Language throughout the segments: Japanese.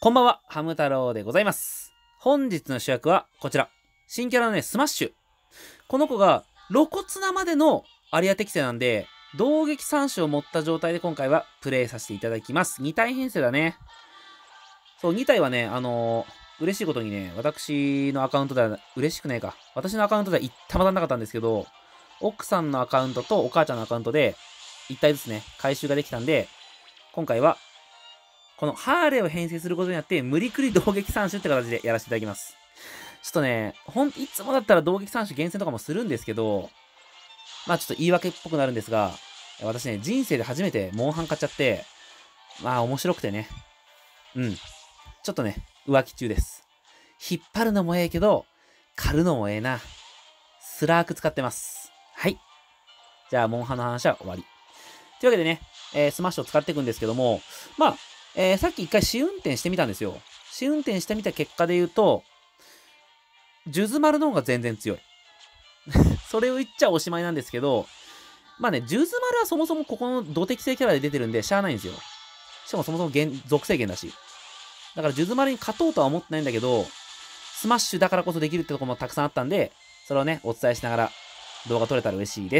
こんばんは、ハム太郎でございます。本日の主役はこちら。新キャラのね、スマッシュ。この子が露骨なまでのアリア適正なんで、同撃3種を持った状態で今回はプレイさせていただきます。2体編成だね。そう、2体はね、嬉しいことにね、私のアカウントでは、嬉しくねえか。私のアカウントでは一旦も当たんなかったんですけど、奥さんのアカウントとお母ちゃんのアカウントで、1体ずつね、回収ができたんで、今回はこのハーレーを編成することによって、無理くり同撃3種って形でやらせていただきます。ちょっとね、いつもだったら同撃3種厳選とかもするんですけど、まあちょっと言い訳っぽくなるんですが、私ね、人生で初めてモンハン買っちゃって、まあ面白くてね。ちょっとね、浮気中です。引っ張るのもええけど、狩るのもええな。スラーク使ってます。はい。じゃあ、モンハンの話は終わり。というわけでね、スマッシュを使っていくんですけども、まあ、さっき一回試運転してみたんですよ。試運転してみた結果で言うと、数珠丸の方が全然強い。それを言っちゃおしまいなんですけど、まあね、数珠丸はそもそもここの土適正キャラで出てるんで、しゃあないんですよ。しかもそもそも属性源だし。だから数珠丸に勝とうとは思ってないんだけど、スマッシュだからこそできるってとこもたくさんあったんで、それをね、お伝えしながら動画撮れたら嬉しいです。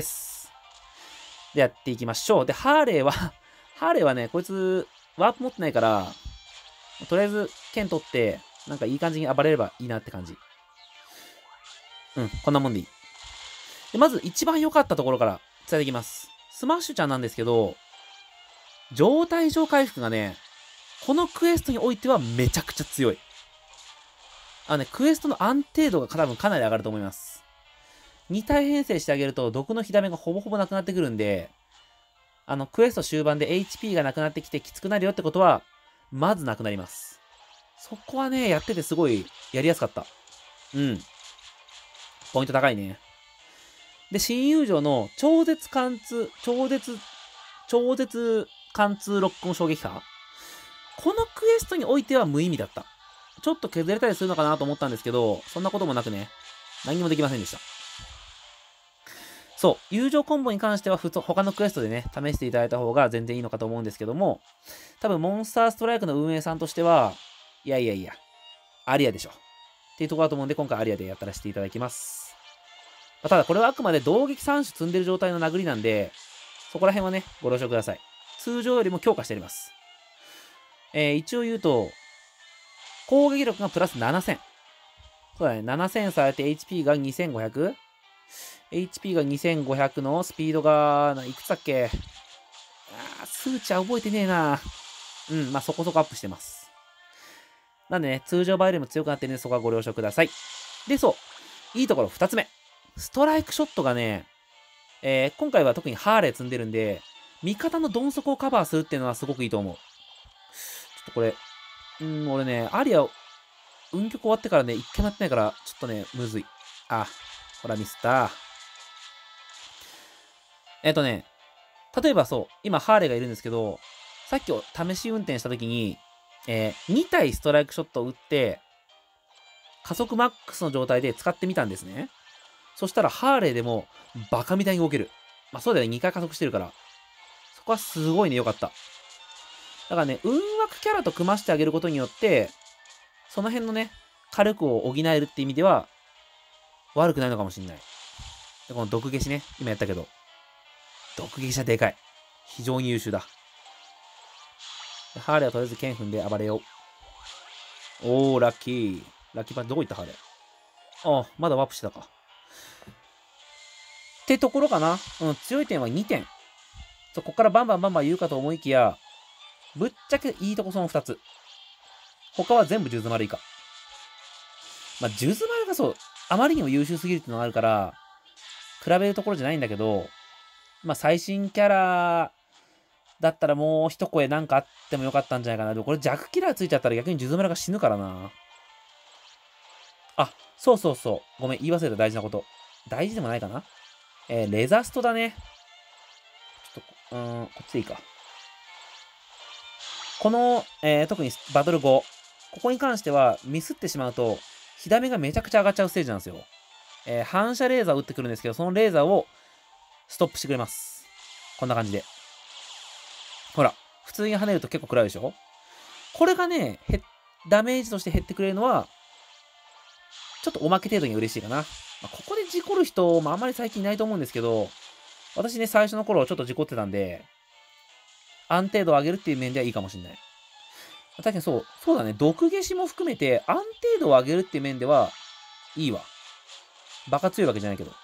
で、やっていきましょう。で、ハーレーはね、こいつ、ワープ持ってないから、とりあえず、剣取って、なんかいい感じに暴れればいいなって感じ。こんなもんでいい。で、まず一番良かったところから伝えていきます。スマッシュちゃんなんですけど、状態上回復がね、このクエストにおいてはめちゃくちゃ強い。クエストの安定度が多分かなり上がると思います。2体編成してあげると、毒の火ダメがほぼほぼなくなってくるんで、クエスト終盤で HP がなくなってきてきつくなるよってことは、まずなくなります。そこはね、やっててすごいやりやすかった。ポイント高いね。で、新友情の超絶貫通ロックン衝撃波。このクエストにおいては無意味だった。ちょっと削れたりするのかなと思ったんですけど、そんなこともなくね、何もできませんでした。そう、友情コンボに関しては他のクエストでね、試していただいた方が全然いいのかと思うんですけども、多分モンスターストライクの運営さんとしては、いや、アリアでしょ。っていうところだと思うんで、今回アリアでやったらしていただきます。ただ、これはあくまで同撃3種積んでる状態の殴りなんで、そこら辺はね、ご了承ください。通常よりも強化してあります。一応言うと、攻撃力がプラス7000。そうだね、7000されて HP が 2500。HP が2500のスピードが、いくつだっけ？数値は覚えてねえな。まあそこそこアップしてます。なんでね、通常倍よりも強くなってるんで、そこはご了承ください。で、そう。いいところ2つ目。ストライクショットがね、今回は特にハーレー積んでるんで、味方の鈍足をカバーするっていうのはすごくいいと思う。ちょっとこれ、俺ね、アリア、運曲終わってからね、一回もやってないから、ちょっとね、むずい。ほらミスった。例えばそう、今ハーレーがいるんですけど、さっき試し運転した時に、2体ストライクショットを打って、加速マックスの状態で使ってみたんですね。そしたらハーレーでもバカみたいに動ける。まあそうだよね、2回加速してるから。そこはすごいね、良かった。だからね、運枠キャラと組ましてあげることによって、その辺のね、火力を補えるって意味では、悪くないのかもしんない。でこの毒消しね、今やったけど。毒消しはでかい。非常に優秀だ。ハーレーはとりあえず剣踏んで暴れよう。おー、ラッキー。ラッキーパンチ、どこ行ったハーレー？まだワープしてたか。ってところかな。強い点は2点。ここからバンバン言うかと思いきや、ぶっちゃけいいとこその2つ。他は全部数珠丸以下。まあ、数珠丸がそう、あまりにも優秀すぎるっていうのがあるから、比べるところじゃないんだけど、まあ、最新キャラだったらもう一声なんかあってもよかったんじゃないかな。でもこれ弱キラーついちゃったら逆に数珠丸が死ぬからな。そう。ごめん、言い忘れた大事なこと。大事でもないかな。レザストだね。ちょっと、こっちでいいか。この、特にバトル後、ここに関してはミスってしまうと、火ダメがめちゃくちゃ上がっちゃうステージなんですよ。反射レーザーを撃ってくるんですけど、そのレーザーをストップしてくれます。こんな感じで。ほら、普通に跳ねると結構暗いでしょ？これがね、 ダメージとして減ってくれるのは、ちょっとおまけ程度に嬉しいかな。ここで事故る人もあんまり最近いないと思うんですけど、私ね、最初の頃ちょっと事故ってたんで、安定度を上げるっていう面ではいいかもしれない。確かにそうだね。毒消しも含めて安定度を上げるっていう面ではいいわ。バカ強いわけじゃないけど。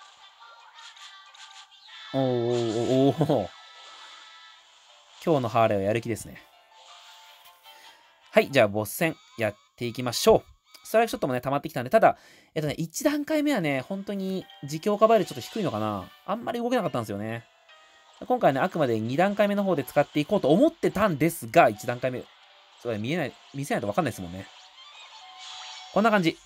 お。今日のハーレーはやる気ですね。はい、じゃあボス戦やっていきましょう。ストライクショットもね、溜まってきたんで、ただ、1段階目はね、本当に自強化バイルちょっと低いのかな。あんまり動けなかったんですよね。今回ね、あくまで2段階目の方で使っていこうと思ってたんですが、1段階目。それ見せないとわかんないですもんね。こんな感じ。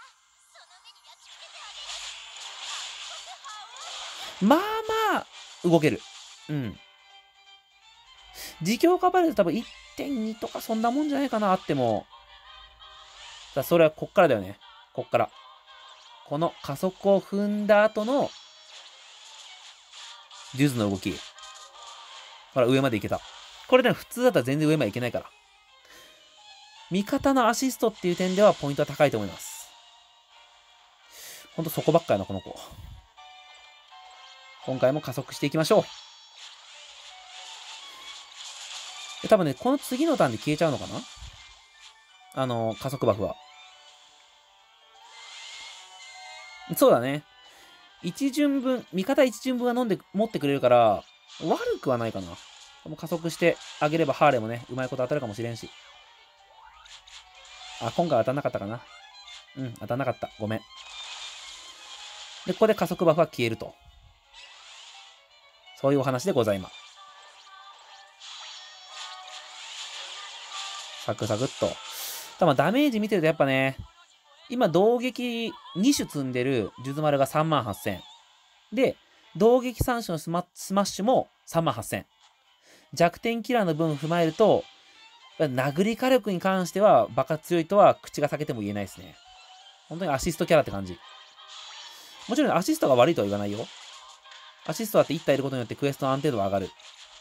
まあまあ、動ける。うん。自強化バイル多分 1.2 とかそんなもんじゃないかな、あっても。さあ、それはこっからだよね。こっから。この加速を踏んだ後の、デュズの動き。ほら、上まで行けた。これね、普通だったら全然上まで行けないから。味方のアシストっていう点ではポイントは高いと思います。ほんとそこばっかやな、この子。今回も加速していきましょう。で、多分ね、この次のターンで消えちゃうのかな？加速バフは。そうだね。一巡分、味方一巡分は持ってくれるから、悪くはないかな。も加速してあげればハーレーもね、うまいこと当たるかもしれんし。あ、今回当たんなかったかな。うん、当たんなかった。ごめん。で、ここで加速バフは消えると。そういうお話でございます。サクサクっと。ただダメージ見てるとやっぱね、今、同撃2種積んでるジュズマルが38,000。で、同撃3種のスマッシュも38,000。弱点キラーの分踏まえると、殴り火力に関してはバカ強いとは口が裂けても言えないですね。本当にアシストキャラって感じ。もちろんアシストが悪いとは言わないよ。アシストだって1体いることによってクエストの安定度は上がる。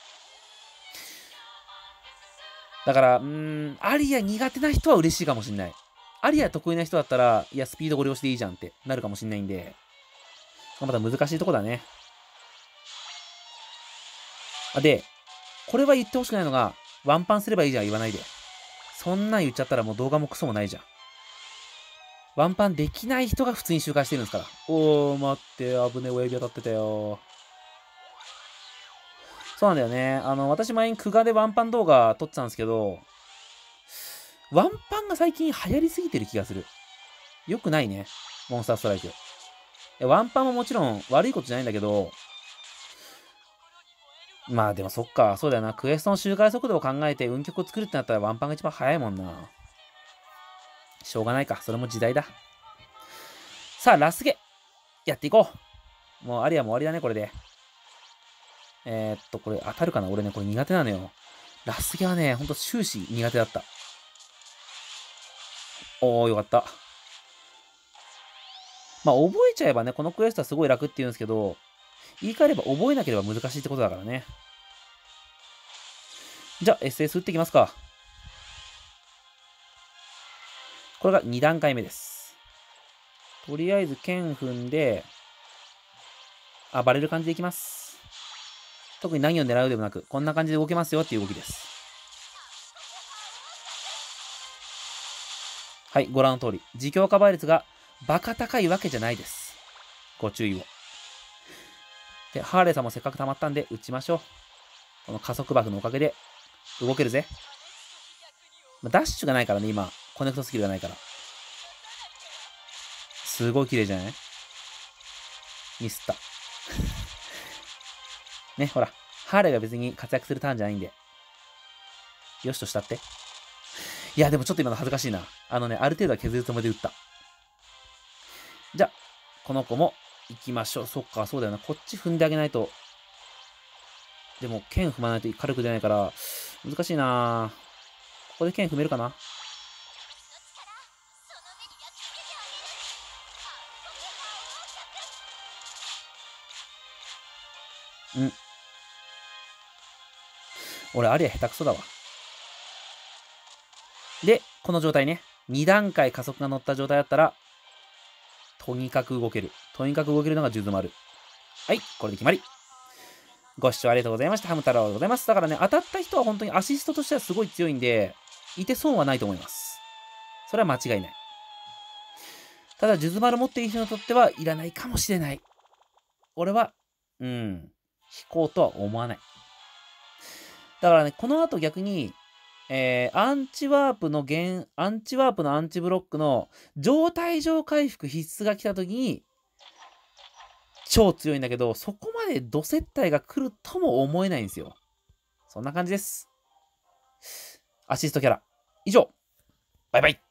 だから、アリア苦手な人は嬉しいかもしんない。アリア得意な人だったら、いや、スピードご利用しでいいじゃんってなるかもしんないんで、また難しいとこだね。で、これは言ってほしくないのが、ワンパンすればいいじゃん言わないで。そんなん言っちゃったらもう動画もクソもないじゃん。ワンパンできない人が普通に周回してるんですから。おー、待って、危ねえ、親指当たってたよ。そうなんだよね。私前にクガでワンパン動画撮ってたんですけど、ワンパンが最近流行りすぎてる気がする。よくないね。モンスターストライク。ワンパンももちろん悪いことじゃないんだけど、まあでもそっか、そうだよな。クエストの周回速度を考えて運曲を作るってなったらワンパンが一番早いもんな。しょうがないか。それも時代だ。さあ、ラスゲ。やっていこう。もうアリアも終わりだね、これで。これ当たるかな？俺ね、これ苦手なのよ。ラスゲはね、ほんと終始苦手だった。おー、よかった。まあ、覚えちゃえばね、このクエストはすごい楽って言うんですけど、言い換えれば覚えなければ難しいってことだからね。じゃあ、SS 打っていきますか。これが2段階目です。とりあえず剣踏んで、暴れる感じでいきます。特に何を狙うでもなく、こんな感じで動けますよっていう動きです。はい、ご覧の通り。自強化倍率がバカ高いわけじゃないです。ご注意を。で、ハーレーさんもせっかく溜まったんで、打ちましょう。この加速バフのおかげで、動けるぜ。ダッシュがないからね、今。コネクトスキルがないから。すごい綺麗じゃない？ミスった。ね、ほら。ハーレーが別に活躍するターンじゃないんで。よしとしたって。いや、でもちょっと今の恥ずかしいな。ある程度は削るつもりで打った。じゃあ、この子も行きましょう。そっか、そうだよな。こっち踏んであげないと。でも、剣踏まないと軽く出ないから、難しいな。ここで剣踏めるかな？うん。俺、アリア下手くそだわ。で、 この状態ね。2段階加速が乗った状態だったら、とにかく動ける。とにかく動けるのが数珠丸。はい、これで決まり。ご視聴ありがとうございました。ハム太郎でございます。だからね、当たった人は本当にアシストとしてはすごい強いんで、いて損はないと思います。それは間違いない。ただ、数珠丸持っている人にとってはいらないかもしれない。俺は、引こうとは思わない。だからね、この後逆に、アンチワープのアンチブロックの状態上回復必須が来た時に、超強いんだけど、そこまでド接待が来るとも思えないんですよ。そんな感じです。アシストキャラ。以上。バイバイ。